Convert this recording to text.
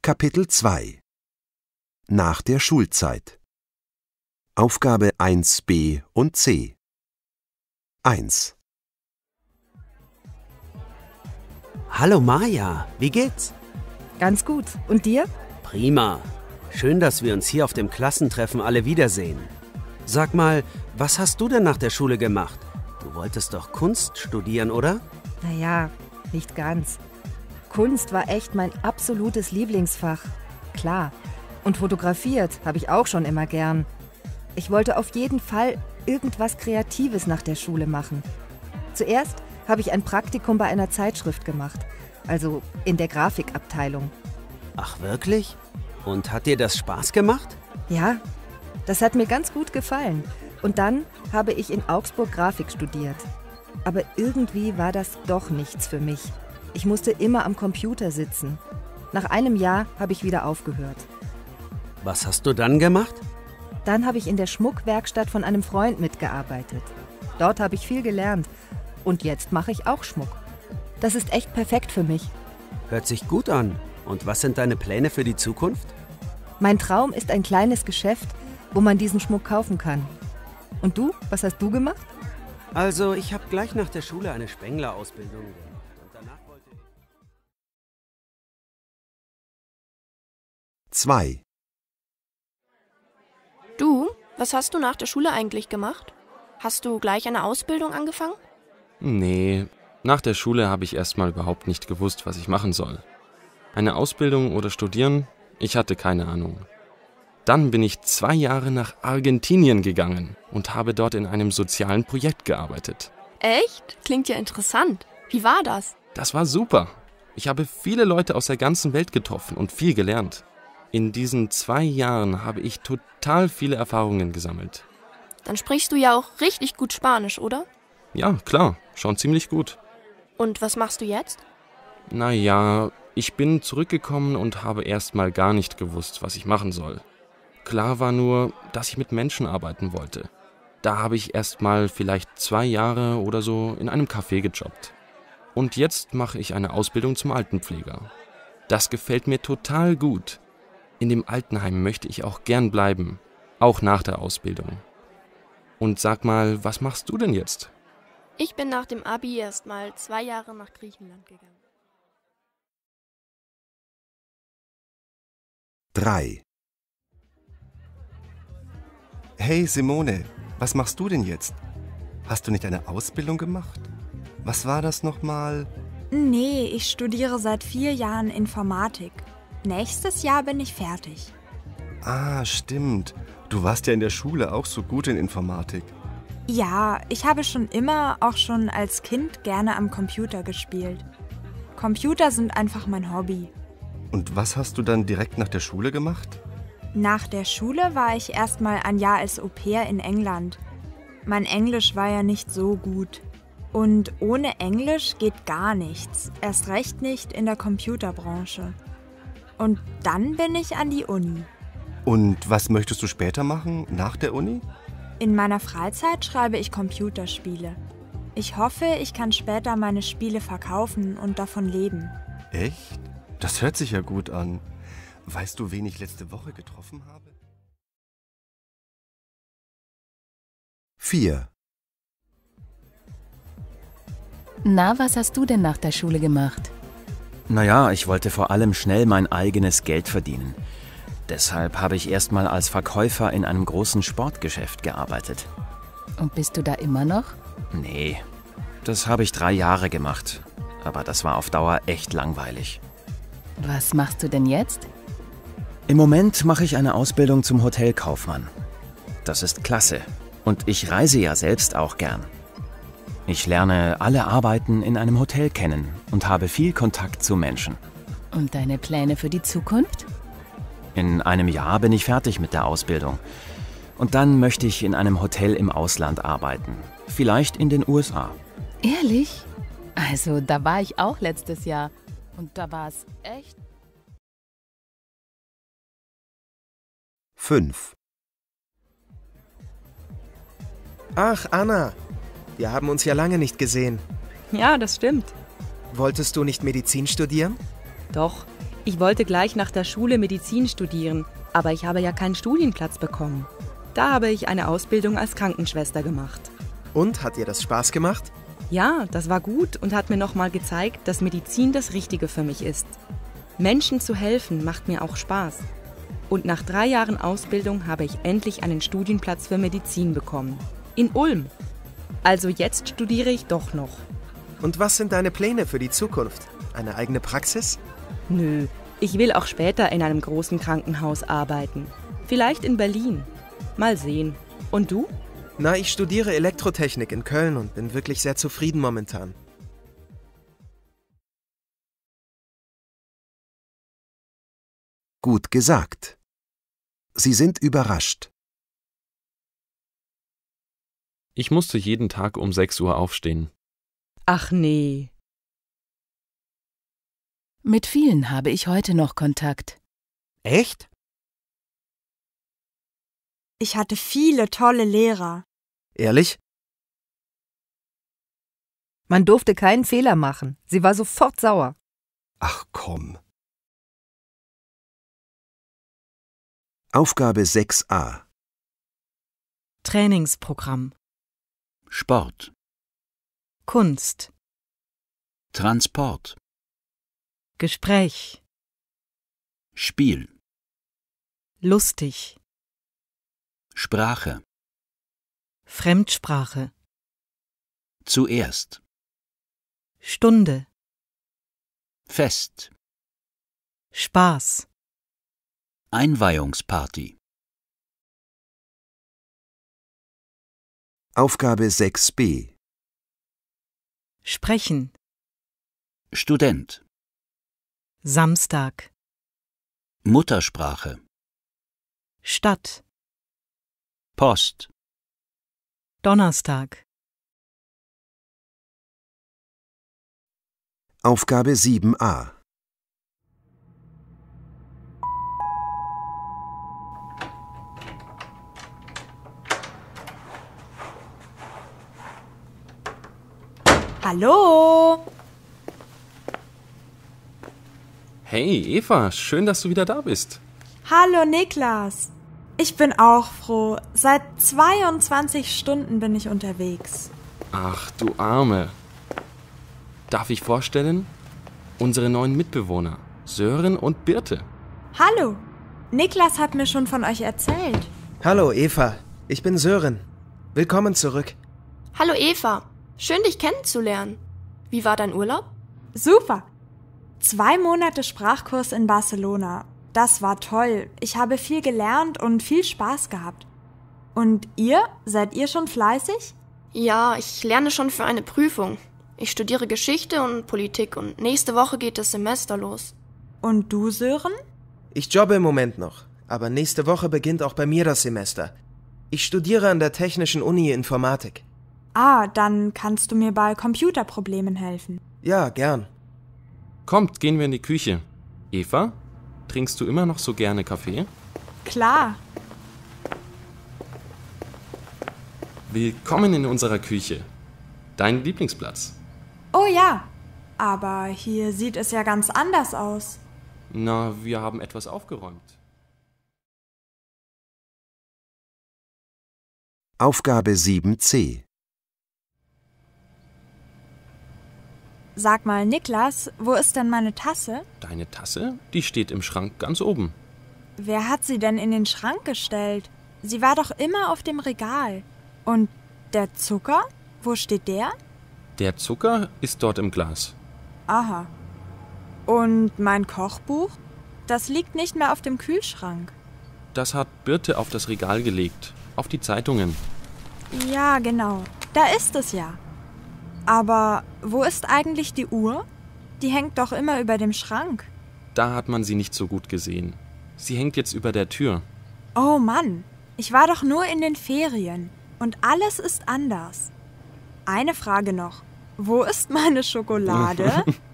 Kapitel 2 Nach der Schulzeit. Aufgabe 1b und c. 1. Hallo Maja, wie geht's? Ganz gut. Und dir? Prima. Schön, dass wir uns hier auf dem Klassentreffen alle wiedersehen. Sag mal, was hast du denn nach der Schule gemacht? Du wolltest doch Kunst studieren, oder? Naja, nicht ganz. Kunst war echt mein absolutes Lieblingsfach. Klar. Und fotografiert habe ich auch schon immer gern. Ich wollte auf jeden Fall irgendwas Kreatives nach der Schule machen. Zuerst habe ich ein Praktikum bei einer Zeitschrift gemacht, also in der Grafikabteilung. Ach wirklich? Und hat dir das Spaß gemacht? Ja, das hat mir ganz gut gefallen. Und dann habe ich in Augsburg Grafik studiert. Aber irgendwie war das doch nichts für mich. Ich musste immer am Computer sitzen. Nach einem Jahr habe ich wieder aufgehört. Was hast du dann gemacht? Dann habe ich in der Schmuckwerkstatt von einem Freund mitgearbeitet. Dort habe ich viel gelernt. Und jetzt mache ich auch Schmuck. Das ist echt perfekt für mich. Hört sich gut an. Und was sind deine Pläne für die Zukunft? Mein Traum ist ein kleines Geschäft, wo man diesen Schmuck kaufen kann. Und du? Was hast du gemacht? Also, ich habe gleich nach der Schule eine Spengler-Ausbildung gemacht. Und danach wollte ich... 2. Du, was hast du nach der Schule eigentlich gemacht? Hast du gleich eine Ausbildung angefangen? Nee, nach der Schule habe ich erstmal überhaupt nicht gewusst, was ich machen soll. Eine Ausbildung oder studieren? Ich hatte keine Ahnung. Dann bin ich 2 Jahre nach Argentinien gegangen und habe dort in einem sozialen Projekt gearbeitet. Echt? Klingt ja interessant. Wie war das? Das war super. Ich habe viele Leute aus der ganzen Welt getroffen und viel gelernt. In diesen 2 Jahren habe ich total viele Erfahrungen gesammelt. Dann sprichst du ja auch richtig gut Spanisch, oder? Ja, klar, schon ziemlich gut. Und was machst du jetzt? Naja, ich bin zurückgekommen und habe erstmal gar nicht gewusst, was ich machen soll. Klar war nur, dass ich mit Menschen arbeiten wollte. Da habe ich erstmal vielleicht 2 Jahre oder so in einem Café gejobbt. Und jetzt mache ich eine Ausbildung zum Altenpfleger. Das gefällt mir total gut. In dem Altenheim möchte ich auch gern bleiben, auch nach der Ausbildung. Und sag mal, was machst du denn jetzt? Ich bin nach dem Abi erst mal 2 Jahre nach Griechenland gegangen. 3. Hey Simone, was machst du denn jetzt? Hast du nicht eine Ausbildung gemacht? Was war das nochmal? Nee, ich studiere seit 4 Jahren Informatik. Nächstes Jahr bin ich fertig. Ah, stimmt. Du warst ja in der Schule auch so gut in Informatik. Ja, ich habe schon immer, auch schon als Kind, gerne am Computer gespielt. Computer sind einfach mein Hobby. Und was hast du dann direkt nach der Schule gemacht? Nach der Schule war ich erstmal ein Jahr als Au-pair in England. Mein Englisch war ja nicht so gut. Und ohne Englisch geht gar nichts. Erst recht nicht in der Computerbranche. Und dann bin ich an die Uni. Und was möchtest du später machen, nach der Uni? In meiner Freizeit schreibe ich Computerspiele. Ich hoffe, ich kann später meine Spiele verkaufen und davon leben. Echt? Das hört sich ja gut an. Weißt du, wen ich letzte Woche getroffen habe? 4. Na, was hast du denn nach der Schule gemacht? Naja, ich wollte vor allem schnell mein eigenes Geld verdienen. Deshalb habe ich erstmal als Verkäufer in einem großen Sportgeschäft gearbeitet. Und bist du da immer noch? Nee, das habe ich 3 Jahre gemacht. Aber das war auf Dauer echt langweilig. Was machst du denn jetzt? Im Moment mache ich eine Ausbildung zum Hotelkaufmann. Das ist klasse. Und ich reise ja selbst auch gern. Ich lerne alle Arbeiten in einem Hotel kennen und habe viel Kontakt zu Menschen. Und deine Pläne für die Zukunft? In einem Jahr bin ich fertig mit der Ausbildung. Und dann möchte ich in einem Hotel im Ausland arbeiten. Vielleicht in den USA. Ehrlich? Also, da war ich auch letztes Jahr. Und da war es echt... 5. Ach, Anna, wir haben uns ja lange nicht gesehen. Ja, das stimmt. Wolltest du nicht Medizin studieren? Doch, Ich wollte gleich nach der Schule Medizin studieren, aber ich habe ja keinen Studienplatz bekommen. Da habe ich eine Ausbildung als Krankenschwester gemacht. Und, hat dir das Spaß gemacht? Ja, das war gut und hat mir nochmal gezeigt, dass Medizin das Richtige für mich ist. Menschen zu helfen macht mir auch Spaß. Und nach 3 Jahren Ausbildung habe ich endlich einen Studienplatz für Medizin bekommen. In Ulm. Also jetzt studiere ich doch noch. Und was sind deine Pläne für die Zukunft? Eine eigene Praxis? Nö, ich will auch später in einem großen Krankenhaus arbeiten. Vielleicht in Berlin. Mal sehen. Und du? Na, ich studiere Elektrotechnik in Köln und bin wirklich sehr zufrieden momentan. Gut gesagt. Sie sind überrascht. Ich musste jeden Tag um 6 Uhr aufstehen. Ach nee. Mit vielen habe ich heute noch Kontakt. Echt? Ich hatte viele tolle Lehrer. Ehrlich? Man durfte keinen Fehler machen. Sie war sofort sauer. Ach komm. Aufgabe 6a. Trainingsprogramm. Sport, Kunst. Transport, Gespräch. Spiel, Lustig. Sprache, Fremdsprache. zuerst, Stunde. Fest, Spaß. Einweihungsparty, Aufgabe 6b. Sprechen. Student, Samstag. Muttersprache, Stadt. Post, Donnerstag. Aufgabe 7a. Hallo? Hey Eva, schön, dass du wieder da bist. Hallo Niklas. Ich bin auch froh. Seit 22 Stunden bin ich unterwegs. Ach, du Arme. Darf ich vorstellen? Unsere neuen Mitbewohner, Sören und Birte. Hallo. Niklas hat mir schon von euch erzählt. Hallo Eva, ich bin Sören. Willkommen zurück. Hallo Eva, schön dich kennenzulernen. Wie war dein Urlaub? Super. 2 Monate Sprachkurs in Barcelona. Das war toll. Ich habe viel gelernt und viel Spaß gehabt. Und ihr? Seid ihr schon fleißig? Ja, ich lerne schon für eine Prüfung. Ich studiere Geschichte und Politik und nächste Woche geht das Semester los. Und du, Sören? Ich jobbe im Moment noch, aber nächste Woche beginnt auch bei mir das Semester. Ich studiere an der Technischen Uni Informatik. Ah, dann kannst du mir bei Computerproblemen helfen. Ja, gern. Kommt, gehen wir in die Küche. Eva, trinkst du immer noch so gerne Kaffee? Klar. Willkommen in unserer Küche. Dein Lieblingsplatz. Oh ja, aber hier sieht es ja ganz anders aus. Na, wir haben etwas aufgeräumt. Aufgabe 7c. Sag mal, Niklas, wo ist denn meine Tasse? Deine Tasse? Die steht im Schrank ganz oben. Wer hat sie denn in den Schrank gestellt? Sie war doch immer auf dem Regal. Und der Zucker? Wo steht der? Der Zucker ist dort im Glas. Aha. Und mein Kochbuch? Das liegt nicht mehr auf dem Kühlschrank. Das hat Birte auf das Regal gelegt, auf die Zeitungen. Ja, genau. Da ist es ja. Aber wo ist eigentlich die Uhr? Die hängt doch immer über dem Schrank. Da hat man sie nicht so gut gesehen. Sie hängt jetzt über der Tür. Oh Mann, ich war doch nur in den Ferien. Und alles ist anders. Eine Frage noch. Wo ist meine Schokolade?